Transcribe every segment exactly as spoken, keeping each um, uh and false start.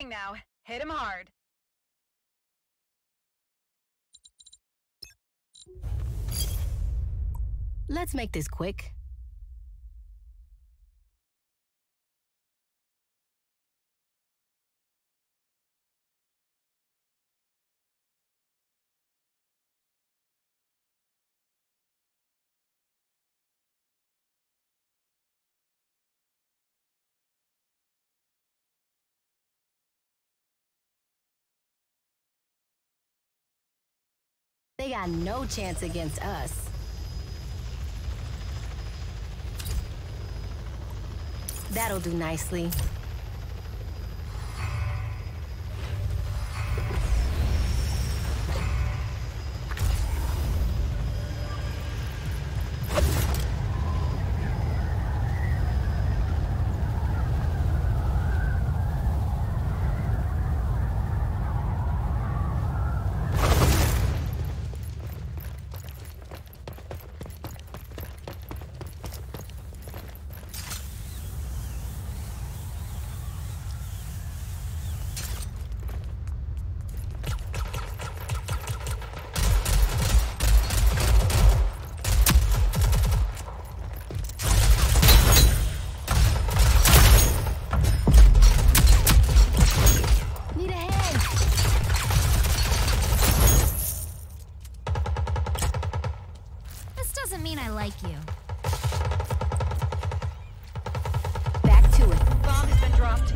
Now, hit him hard. Let's make this quick. They got no chance against us. That'll do nicely. Like you. Back to it. Bomb has been dropped.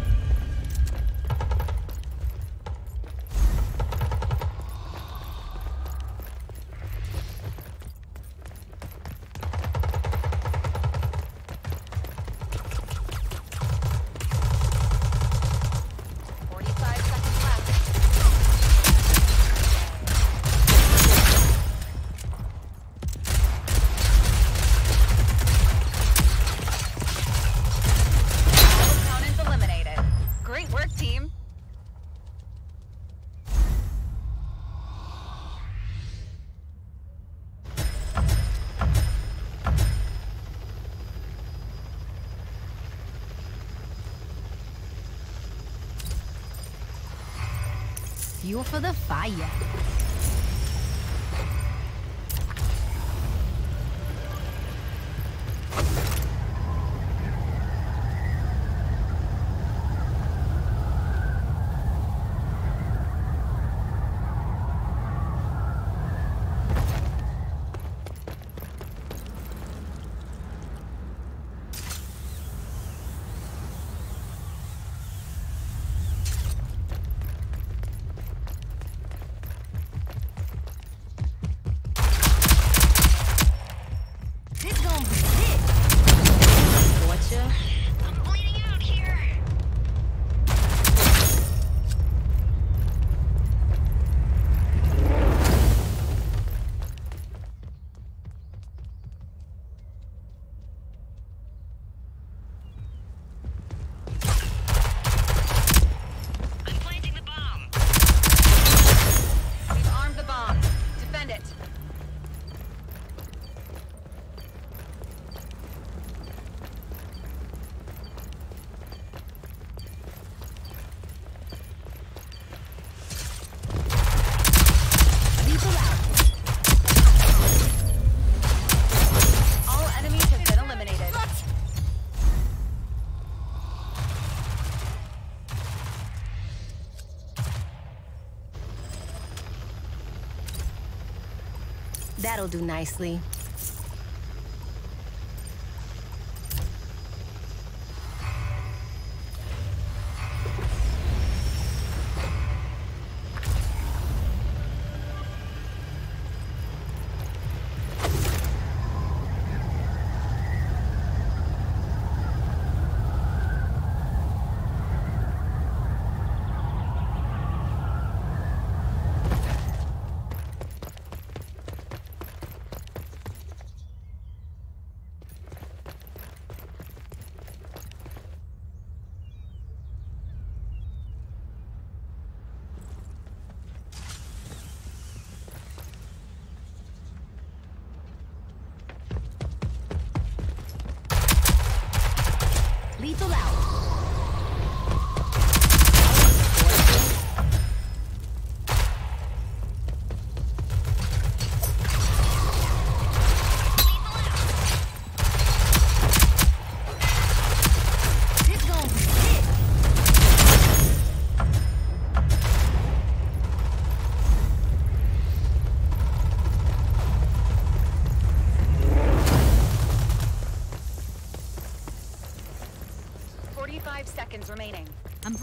forty-five seconds left. Team. Fuel for the fire. That'll do nicely.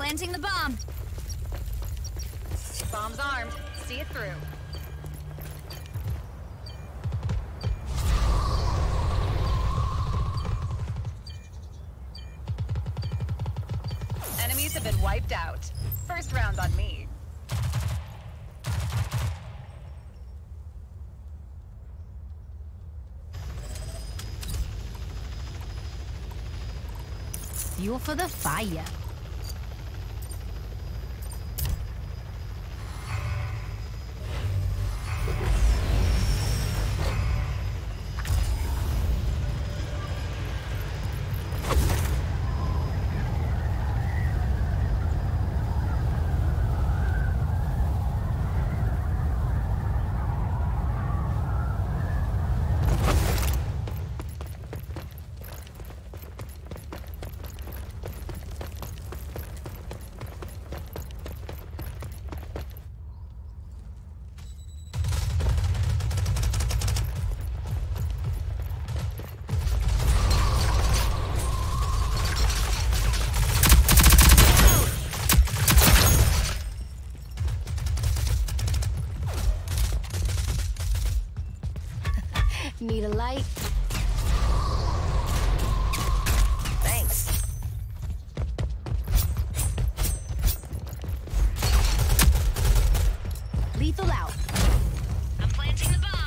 planting the bomb. Bomb's armed. See it through. Enemies have been wiped out. First round on me. Fuel for the fire. Need a light? Thanks. Lethal out. I'm planting the bomb.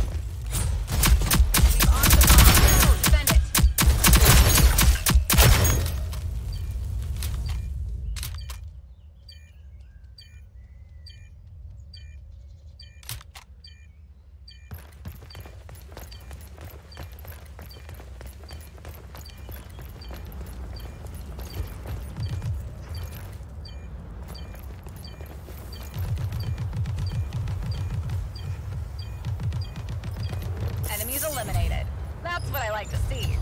We've armed the bomb. Go, defend it. Enemies eliminated. That's what I like to see.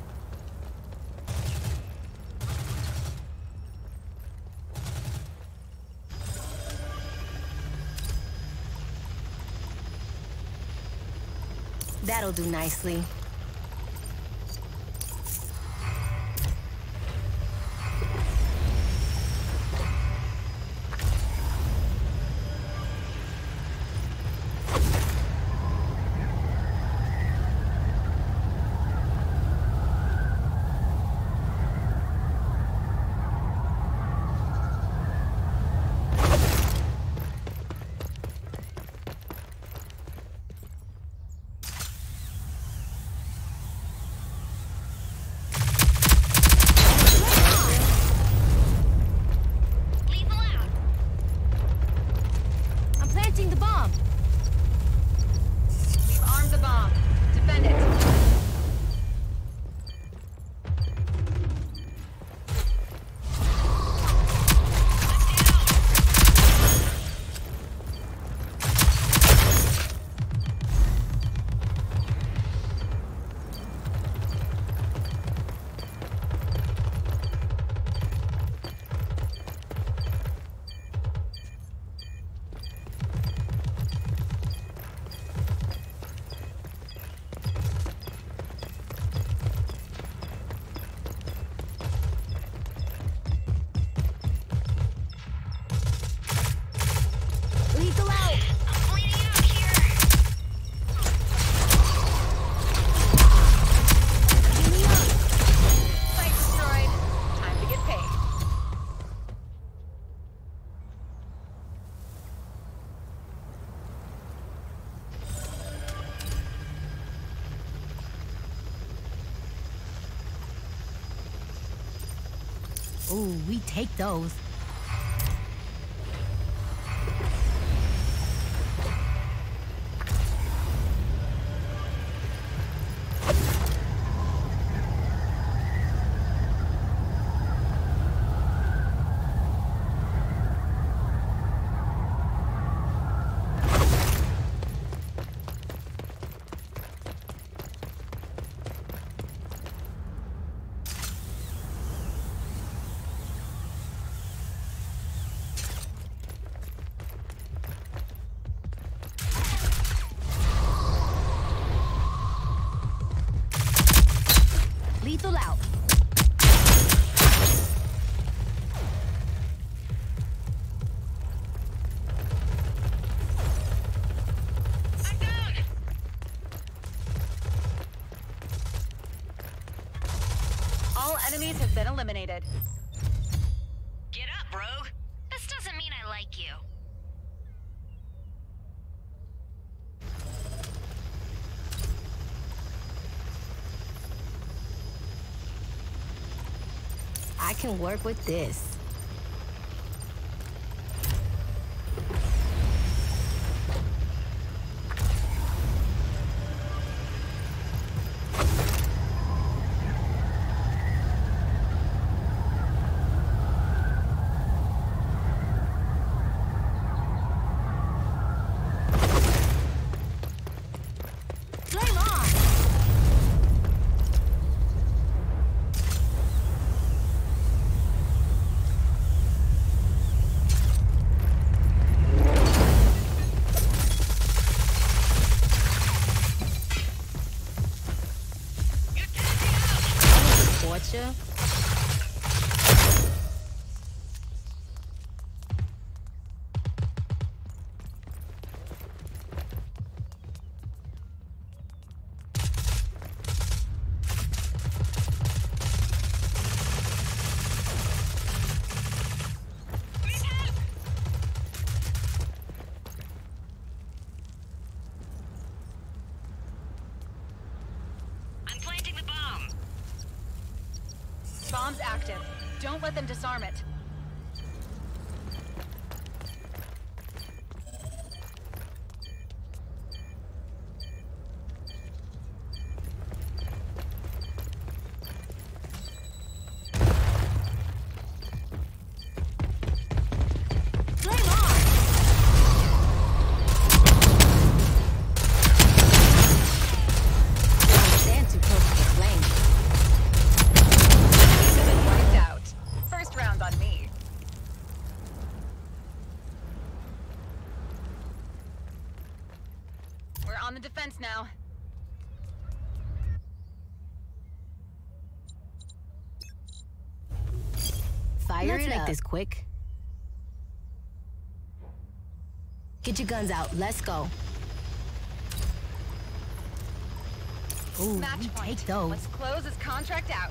That'll do nicely. Lethal out. I'm planting the bomb. We've armed the bomb. Defend it. Lethal out. I'm bleeding out here. Give me up. Site destroyed. Time to get paid. Ooh, we take those. been eliminated. Get up, Rogue. This doesn't mean I like you. I can work with this. Gotcha. I'm planting the bomb. Bomb's active. Don't let them disarm it. On the defense now. Fire Let's it make up. This quick. Get your guns out. Let's go. Ooh, match point. Take those. Let's close this contract out.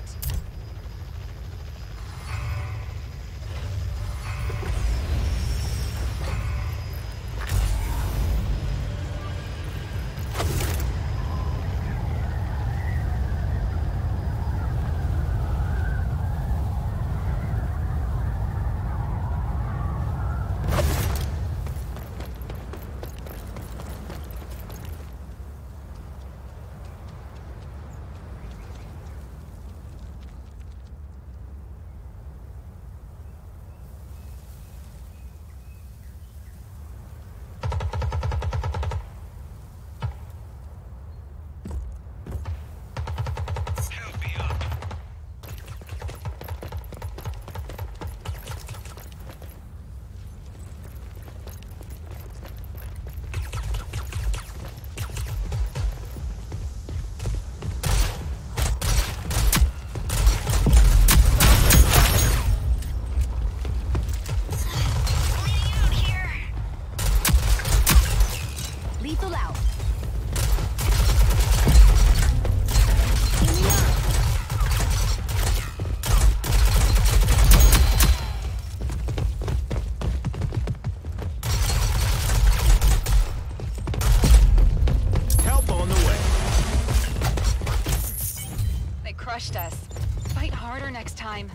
Crushed us. Fight harder next time.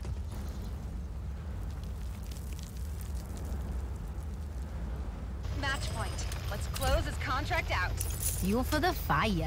Match point. Let's close this contract out. Fuel for the fire.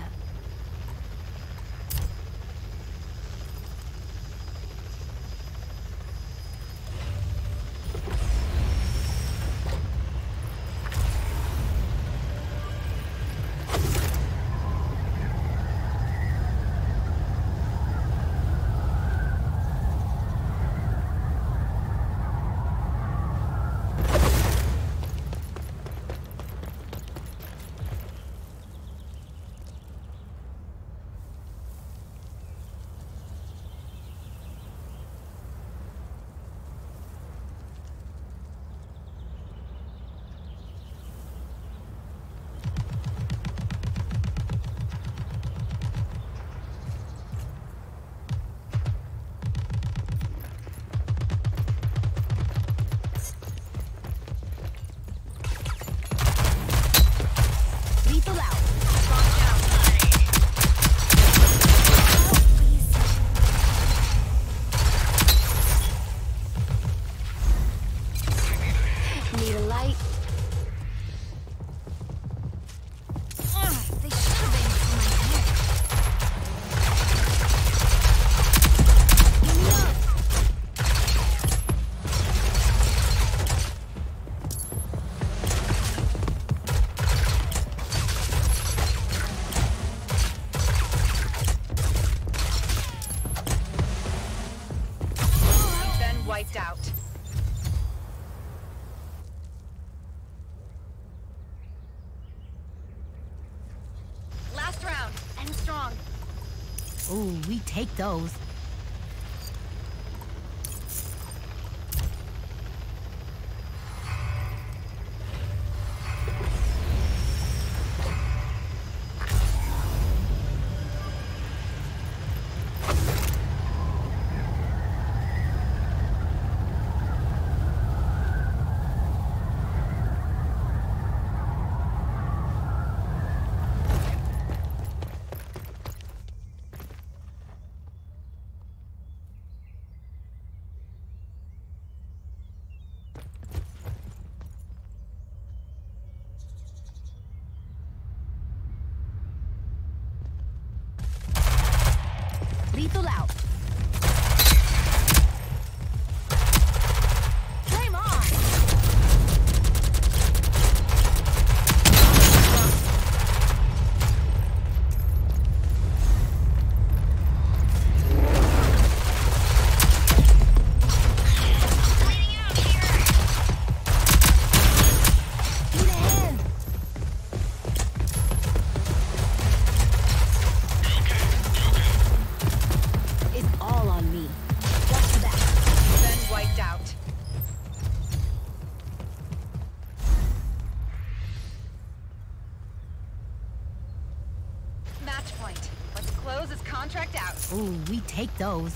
Need a light? Ugh, they should have been for my head. Give me up! Then wiped out. Last round. End strong. Ooh, we take those. Lethal out. Flame on! Bleeding out here. Need a hand! It's all on me. Watch the back. Then wiped out. Match point. Let's close this contract out. Ooh, we take those.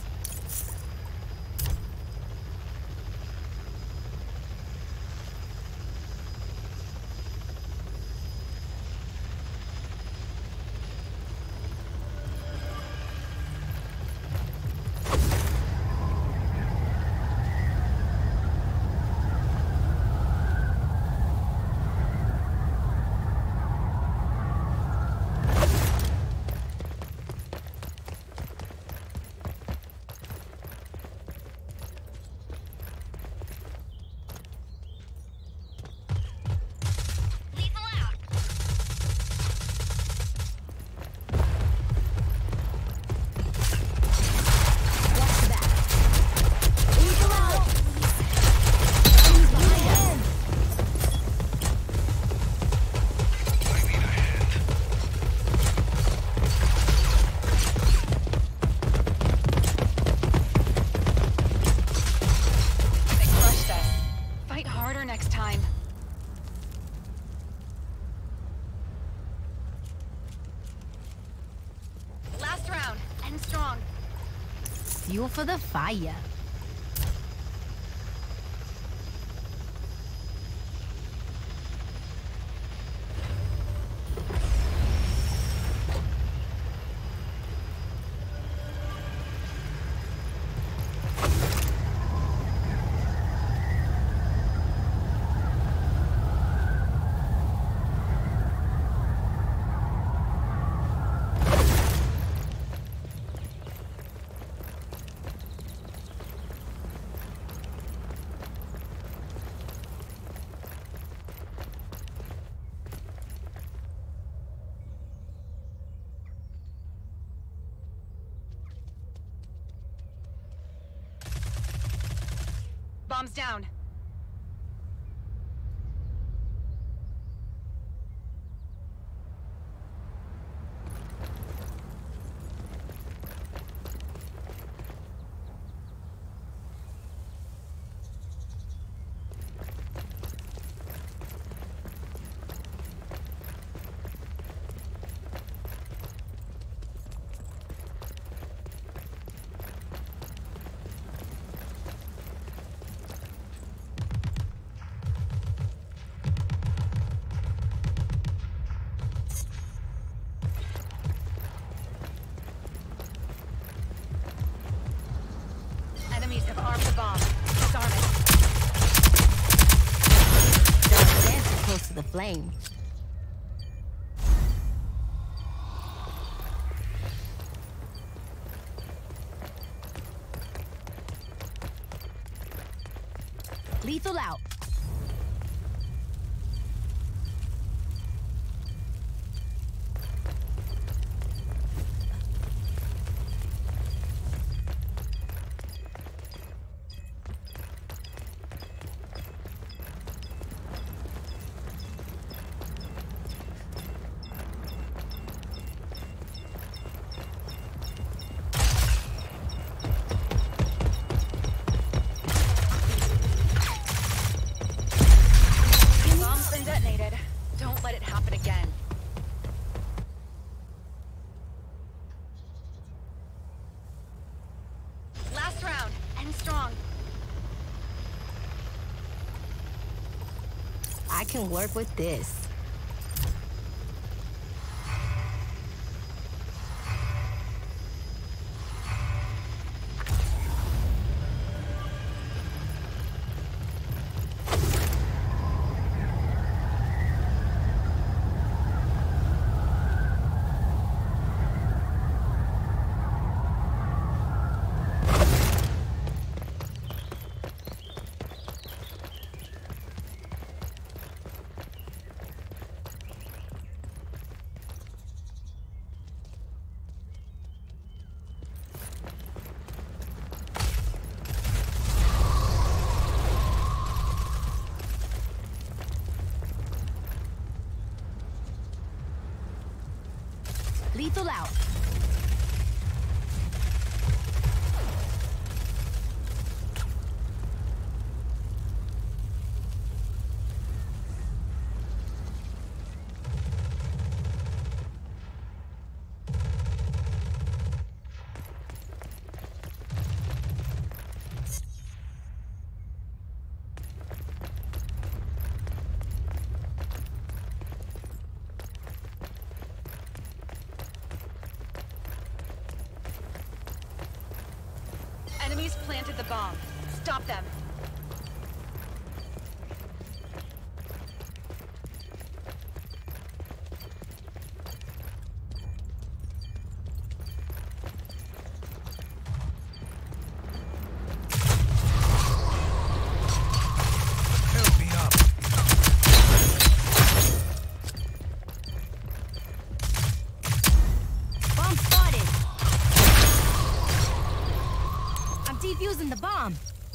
Lethal out. Watch the back. Lethal out! Enemies behind us. They crushed us. Fight harder next time. Last round. End strong. Fuel for the fire. Bombs down. to the flame. Lethal out. Bomb's been detonated. Don't let it happen again. Last round. End strong. I can work with this. Lethal out. Enemies planted the bomb. Stop them. Help me up. Bomb spotted. I'm defusing the bomb.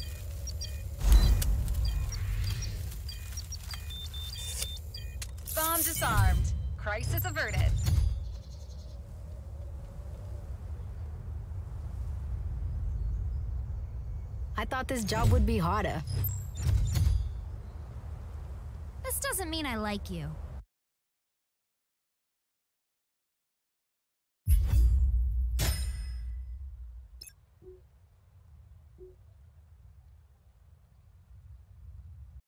Bomb disarmed. Crisis averted. I thought this job would be harder. This doesn't mean I like you.